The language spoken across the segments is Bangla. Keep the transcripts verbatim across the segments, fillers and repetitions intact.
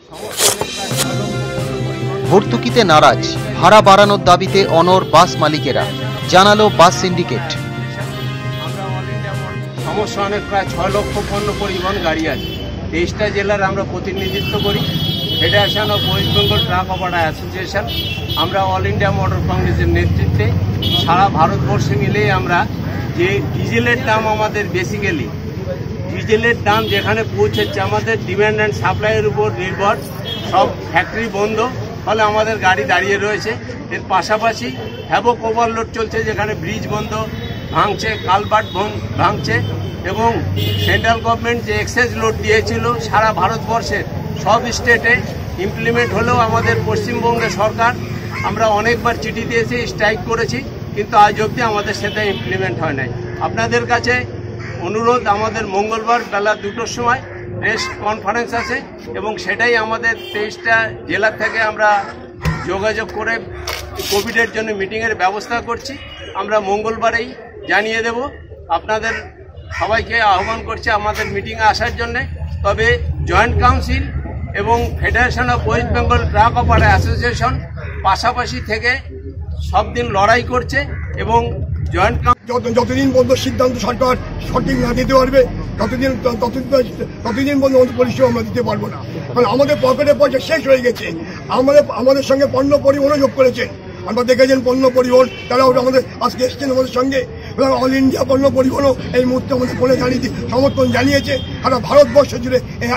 ভর্তুকিতে নারাজ, ভাড়া বাড়ানোর দাবিতে অনড় বাস মালিকেরা, জানালো বাস সিন্ডিকেট। সমস্যা অনেক, প্রায় ছয় লক্ষ পণ্য পরিবহন গাড়ি আছে, তেইশটা জেলার আমরা প্রতিনিধিত্ব করি। Federation of West Bengal truck operator association, আমরা অল ইন্ডিয়া মোটর কংগ্রেসের নেতৃত্বে সারা ভারতবর্ষে মিলে আমরা যে ডিজেলের দাম আমাদের বেসিক্যালি ডিজেলের দাম যেখানে পৌঁছেছে, আমাদের ডিম্যান্ড অ্যান্ড সাপ্লাইয়ের উপর নির্ভর, সব ফ্যাক্টরি বন্ধ, ফলে আমাদের গাড়ি দাঁড়িয়ে রয়েছে। এর পাশাপাশি হ্যাভক ওভারলোড চলছে, যেখানে ব্রিজ বন্ধ ভাঙছে, কালভার্ট ভাঙছে, এবং সেন্ট্রাল গভর্নমেন্ট যে এক্সেস লোড দিয়েছিল সারা ভারতবর্ষের সব স্টেটে ইমপ্লিমেন্ট হলেও আমাদের পশ্চিমবঙ্গের সরকার, আমরা অনেকবার চিঠি দিয়েছি, স্ট্রাইক করেছি, কিন্তু আজ অবধি আমাদের সেটা ইমপ্লিমেন্ট হয় নাই। আপনাদের কাছে অনুরোধ, আমাদের মঙ্গলবার বেলা দুটোর সময় প্রেস কনফারেন্স আছে, এবং সেটাই আমাদের তেইশটা জেলা থেকে আমরা যোগাযোগ করে কোভিডের জন্য মিটিংয়ের ব্যবস্থা করছি। আমরা মঙ্গলবারেই জানিয়ে দেব। আপনাদের সবাইকে আহ্বান করছি আমাদের মিটিংয়ে আসার জন্যে। তবে জয়েন্ট কাউন্সিল এবং federation of West Bengal truck operator association পাশাপাশি থেকে সব দিন লড়াই করছে, এবং জয়েন্ট যতদিন পর্যন্ত সিদ্ধান্ত সরকার সঠিক না দিতে পারবে ততদিন ততদিন পর্যন্ত পরিষেবা আমরা দিতে পারবো না। কারণ আমাদের পকেটে পয়সা শেষ হয়ে গেছে। আমাদের আমাদের সঙ্গে পণ্য পরিবহনও যোগ করেছেন, আমরা দেখেছেন পণ্য পরিবহন, তারাও আমাদের আজকে এসছেন আমাদের সঙ্গে। অল ইন্ডিয়া পণ্য পরিবহনও এই মুহূর্তে আমাদের ফোনে জানিয়ে সমর্থন জানিয়েছে। সারা ভারতবর্ষ জুড়ে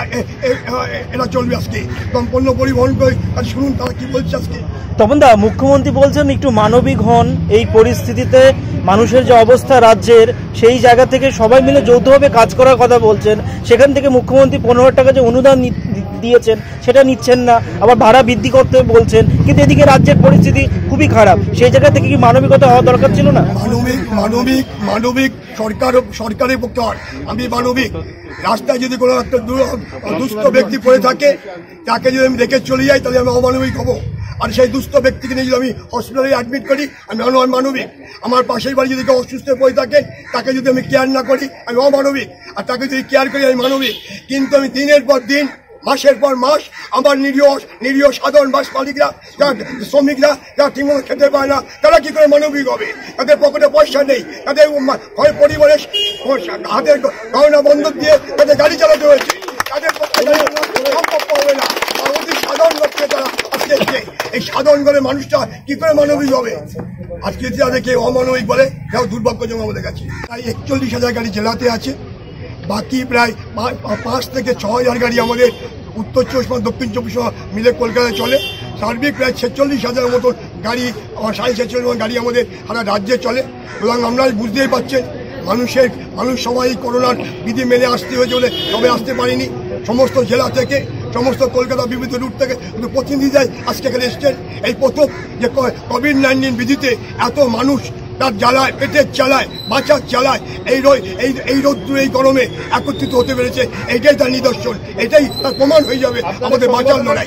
এরা চলবে আজকে, কারণ পণ্য পরিবহন করে শুনুন তারা কি বলছে আজকে। তপনদা, মুখ্যমন্ত্রী বলছেন একটু মানবিক হন, এই পরিস্থিতিতে মানুষের যে অবস্থা রাজ্যের, সেই জায়গা থেকে সবাই মিলে যৌথভাবে কাজ করার কথা বলছেন। সেখান থেকে মুখ্যমন্ত্রী পনেরো টাকা যে অনুদান দিয়েছেন সেটা নিচ্ছেন না, আবার ভাড়া বৃদ্ধি করতে বলছেন, কিন্তু এদিকে রাজ্যের পরিস্থিতি খুবই খারাপ। সেই জায়গা থেকে কি মানবিকতা হওয়া দরকার ছিল না? মানবিক মানবিক মানবিক সরকার সরকারের পক্ষে হয়। আমি মানবিক, রাস্তায় যদি কোনো একটা দুস্থ ব্যক্তি পড়ে থাকে, তাকে যদি আমি রেখে চলে যাই তাহলে আমি অমানবিক হবো। আর সেই দুস্থ ব্যক্তিকে নিয়ে যদি আমি হসপিটালে অ্যাডমিট করি আমি অমানবিক। আমার পাশের বাড়ি যদি কেউ অসুস্থ পড়ে থাকে, তাকে যদি আমি কেয়ার না করি আমি অমানবিক, আর তাকে যদি কেয়ার করি আমি মানবিক। কিন্তু আমি দিনের পর দিন, মাসের পর মাস আমার নিরীহ নিরীহ সাধারণ বাস মালিকরা, যারা শ্রমিকরা, যারা ঠিকমতো খেতে পায় না, তারা কি করে মানবিক হবে? তাদের পকেটে পয়সা নেই, তাদের পরিবারের হাতের গহনা বন্ধক দিয়ে তাদের গাড়ি চালাতে হয়েছে, তাদের পক্ষে সম্ভব হবে না। সাধারণ লোককে তারা আজকে এই সাধারণ ঘরের মানুষটা কি করে মানবিক হবে? আজকে যাদেরকে অমানবিক বলে সেও দুর্ভাগ্যজনক আমাদের কাছে। প্রায় একচল্লিশ হাজার গাড়ি জেলাতে আছে, বাকি প্রায় পাঁচ থেকে ছ হাজার গাড়ি আমাদের উত্তর চব্বিশ পরগনা, দক্ষিণ চব্বিশ পরগনা মিলে কলকাতায় চলে। সার্বিক প্রায় ছেচল্লিশ হাজার মতো গাড়ি, সাড়ে ছেচল্লিশ মতো গাড়ি আমাদের সারা রাজ্যে চলে। এবং আমরা বুঝতেই পারছেন মানুষের মানুষ সবাই করোনার বিধি মেনে আসতে হয়েছে বলে সবাই আসতে পারেনি। সমস্ত জেলা থেকে, সমস্ত কলকাতা বিভিন্ন রুট থেকে প্রতিনিধিরাই আজকে এখানে এসছেন। এই প্রথম যে কোভিড নাইন্টিন বিধিতে এত মানুষ তার জ্বালায়, পেটের জ্বালায়, বাঁচার জ্বালায় এই এই এই রৌদ্র এই গরমে একত্রিত হতে পেরেছে, এইটাই তার নিদর্শন, এটাই তার প্রমাণ হয়ে যাবে আমাদের বাঁচার লড়াই।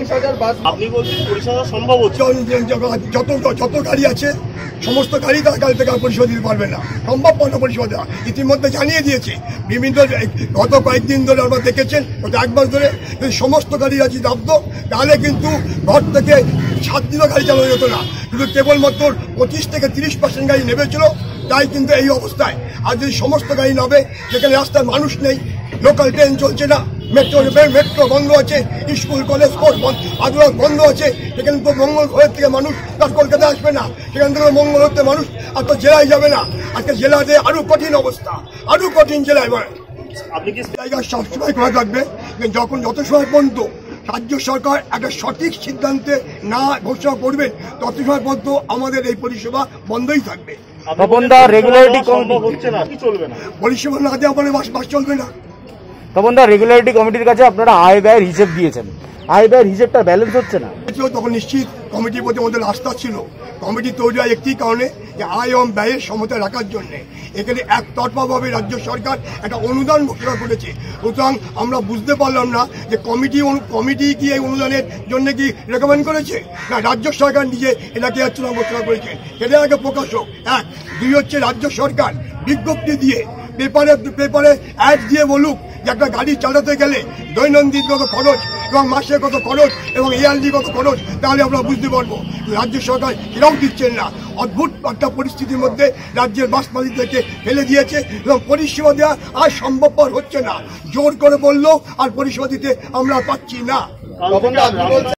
যত যত গাড়ি আছে সমস্ত গাড়ি তার গাড়ি থেকে পরিষেবা দিতে পারবে না, সম্ভব না পরিষেবা দেওয়া। ইতিমধ্যে জানিয়ে দিয়েছে বিভিন্ন, গত কয়েকদিন ধরে আমরা দেখেছেন, গত এক মাস ধরে যদি সমস্ত গাড়ি আছে নামত, তাহলে কিন্তু ঘর থেকে সাত দিনও গাড়ি চালানো যেত না। কিন্তু কেবলমাত্র পঁচিশ থেকে তিরিশ পার্সেন্ট গাড়ি নেমেছিল, তাই কিন্তু এই অবস্থায়। আর যদি সমস্ত গাড়ি নামে, যেখানে রাস্তায় মানুষ নেই, লোকাল ট্রেন চলছে না, মেট্রো মেট্রো বন্ধ আছে, স্কুল কলেজ কোর্ট আদালত বন্ধ আছে, সেখানে তো মঙ্গল ঘরের থেকে মানুষ তার কলকাতায় আসবে না, সেখান থেকে মঙ্গল হতে মানুষ আর তো জেলায় যাবে না। আজকে জেলাতে আরো কঠিন অবস্থা, আরো কঠিন জেলায়। আপনি কি জায়গা সবসময় খোলা থাকবে, যখন যত সময় পর্যন্ত রাজ্য সরকার একটা সঠিক সিদ্ধান্তে না ঘোষণা করবেন তত সময় পর্যন্ত আমাদের এই পরিষেবা বন্ধই থাকবে। পরিষেবা না দেওয়া মানে বাস বাস চলবে না। তপনদা, রেগুলারিটি কমিটির কাছে আপনারা আয় ব্যয়ের হিসেব দিয়েছেন, আয় ব্যয়ের হিসেবটা ব্যালেন্স হচ্ছে না। তখন নিশ্চিত কমিটির প্রতি আমাদের আস্থা ছিল। কমিটি তৈরি হয় একটি কারণে, যে আয় এবং ব্যয়ের সমতা রাখার জন্য। এখানে একতরফাভাবে রাজ্য সরকার একটা অনুদান ঘোষণা করেছে, সুতরাং আমরা বুঝতে পারলাম না যে কমিটি কমিটি কি এই অনুদানের জন্য কি রেকমেন্ড করেছে, না রাজ্য সরকার নিজে এটাকে ঘোষণা করেছে। এটা আগে প্রকাশ হোক। এক, দুই হচ্ছে রাজ্য সরকার বিজ্ঞপ্তি দিয়ে পেপারে পেপারে অ্যাড দিয়ে বলুক যে একটা গাড়ি চালাতে গেলে দৈনন্দিন কত খরচ এবং মাসে কত খরচ এবং ইয়ারলি কত খরচ, তাহলে আমরা বুঝতে পারবো রাজ্য সরকার এরাও দিচ্ছেন না। অদ্ভুত একটা পরিস্থিতির মধ্যে রাজ্যের বাস মালিকদেরকে ফেলে দিয়েছে এবং পরিষেবা দেওয়া আর সম্ভবপর হচ্ছে না। জোর করে বললো আর পরিষেবা দিতে আমরা পাচ্ছি না।